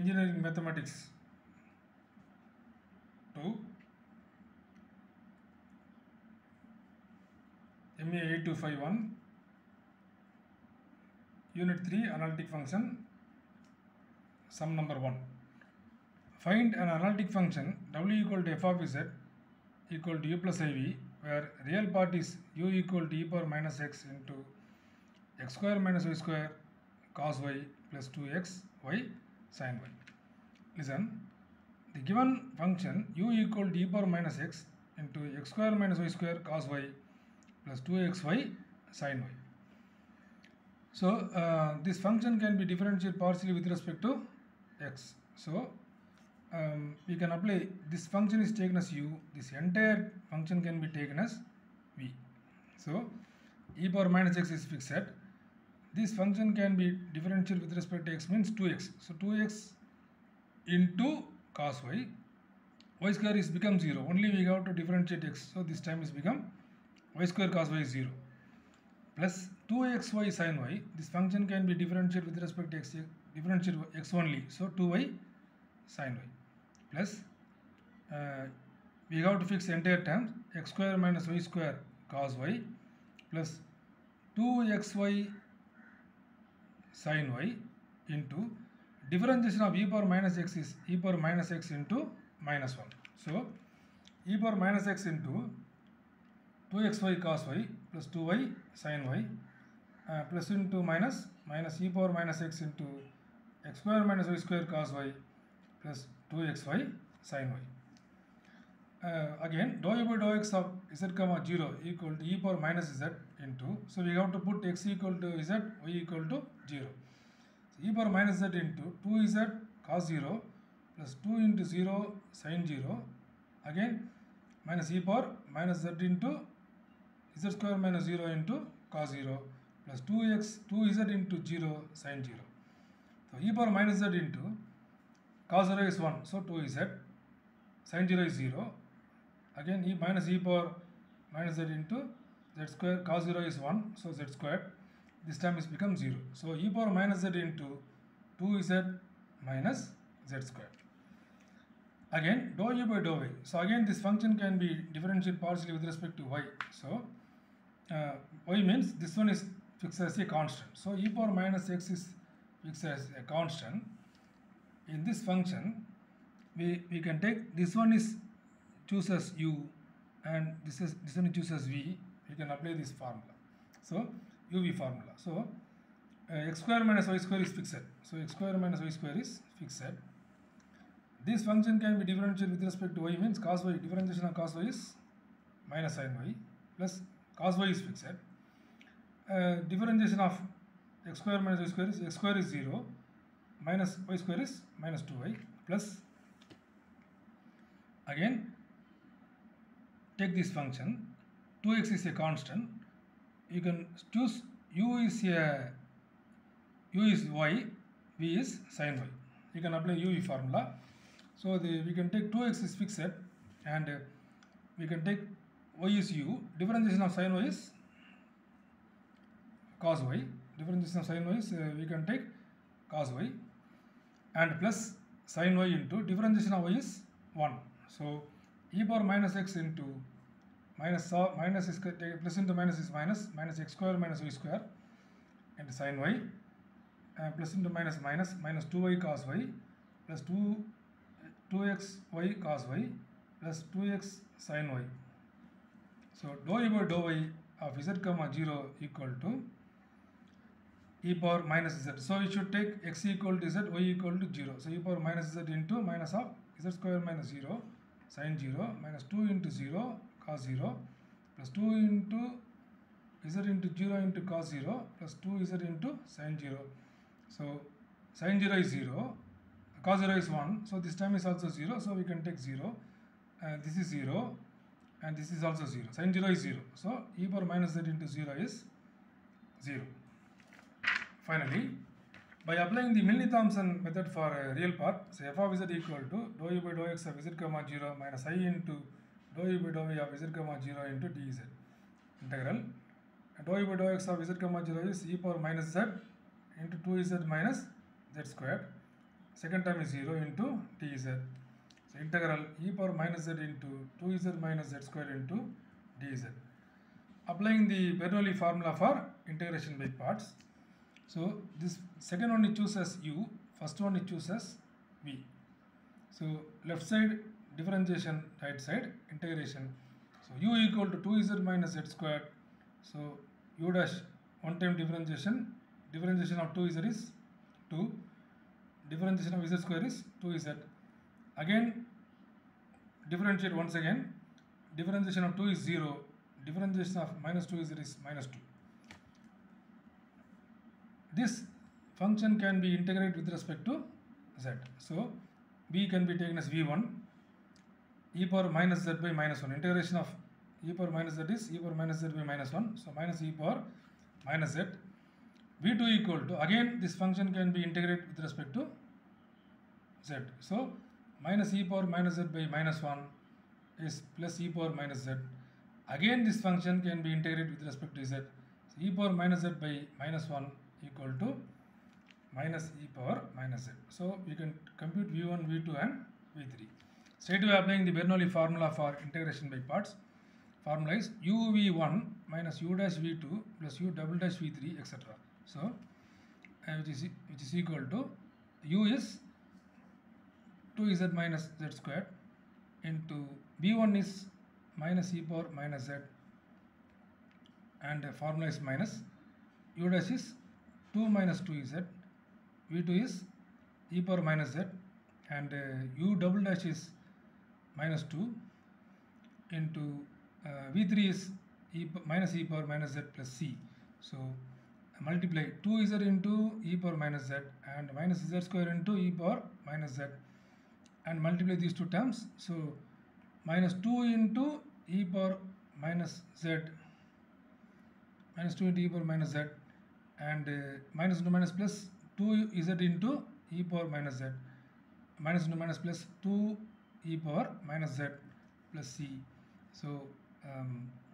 Engineering Mathematics 2 MA 8251 Unit 3 Analytic Function. Sum number 1. Find an analytic function w equal to f of z equal to u plus iv, where real part is u equal to e power minus x into x square minus y square cos y plus 2x y sin y. Listen, the given function u equal to e power minus x into x square minus y square cos y plus 2xy sin y. So this function can be differentiated partially with respect to x. So we can apply, this function is taken as u, this entire function can be taken as v. So e power minus x is fixed. This function can be differentiated with respect to x means 2x. So 2x into cos y, y square is become 0. Only we have to differentiate x. So this time is become y square cos y is 0. Plus 2xy sin y. This function can be differentiated with respect to x, differentiate x only. So 2y sin y. Plus we have to fix entire terms, x square minus y square cos y plus 2xy sin y into differentiation of e power minus x is e power minus x into minus 1. So e power minus x into 2xy cos y plus 2y sin y plus into minus e power minus x into x square minus y square cos y plus 2xy sin y. Again, dou u by dou x of z comma 0 equal to e power minus z into, so we have to put x equal to z, y equal to 0. So e power minus z into 2z cos 0 plus 2 into 0 sin 0, again minus e power minus z into z square minus 0 into cos 0 plus 2z into 0 sin 0. So e power minus z into cos 0 is 1, so 2z, sin 0 is 0, again minus e power minus z into z square, cos 0 is 1, so z square, this time is become 0. So e power minus z into 2z minus z square. Again dou u by dou y. So again this function can be differentiated partially with respect to y. So y means this one is fixed as a constant. So e power minus x is fixed as a constant. In this function, we can take this one is choose as u and this one is choose as v. We can apply this formula. So uv formula. So x square minus y square is fixed. So x square minus y square is fixed. This function can be differentiated with respect to y means cos y, differentiation of cos y is minus sin y plus cos y is fixed. Differentiation of x square minus y square is x square is 0 minus y square is minus 2y plus, again take this function, 2x is a constant, you can choose u is y, v is sin y. You can apply uv formula. So we can take 2x is fixed and we can take y is u, differentiation of sin y is cos y, differentiation of sin y is we can take cos y and plus sin y into differentiation of y is 1. So e power minus x into minus is plus into minus is minus x square minus y square into sin y plus into minus 2y cos y plus 2xy cos y plus 2x sin y. So dou u by dou y of z comma 0 equal to e power minus z. So we should take x equal to z, y equal to 0. So e power minus z into minus of z square minus 0 sin 0 minus 2 into 0 cos 0 plus 2 into z into 0 into cos 0 plus 2z into sin 0. So sin 0 is 0, cos 0 is 1, so this time is also 0, so we can take 0, this is 0 and this is also 0, sin 0 is 0, so e power minus z into 0 is 0. Finally, by applying the Milne-Thomson method for a real part, so f of z equal to dou u by dou x of z comma 0 minus I into dou u by dou y of z comma 0 into dz. Integral dou u by dou x of z comma 0 is e power minus z into 2z minus z squared second term is 0 into dz. So integral e power minus z into 2z minus z square into dz. Applying the Bernoulli formula for integration by parts. So this second one it chooses u, first one it chooses v. So left side differentiation, right side integration. So u equal to 2z minus z squared. So u dash one time differentiation of 2z is 2. Differentiation of z square is 2z. Again differentiate once again. Differentiation of 2 is 0. Differentiation of minus 2z is minus 2. This function can be integrated with respect to z. So b can be taken as v1 e power minus z by minus 1. Integration of e power minus z is e power minus z by minus 1. So minus e power minus z. v2 equal to, again this function can be integrated with respect to z. So minus e power minus z by minus 1 is plus e power minus z. Again this function can be integrated with respect to z. So e power minus z by minus 1 equal to minus e power minus z. So we can compute v1, v2 and v3. Straight away applying the Bernoulli formula for integration by parts. Formula is uv1 minus u dash v2 plus u double dash v3 etc. So which is equal to u is 2z minus z squared into v1 is minus e power minus z, and formula is minus u dash is 2 minus 2z, v2 is e power minus z, and u double dash is minus 2 into v3 is minus e power minus z plus c. So multiply 2z into e power minus z and minus z square into e power minus z, and multiply these two terms. So minus 2 into e power minus z, minus 2 into e power minus z, and minus into minus plus 2z into e power minus z, minus into minus plus 2 e power minus z plus c. So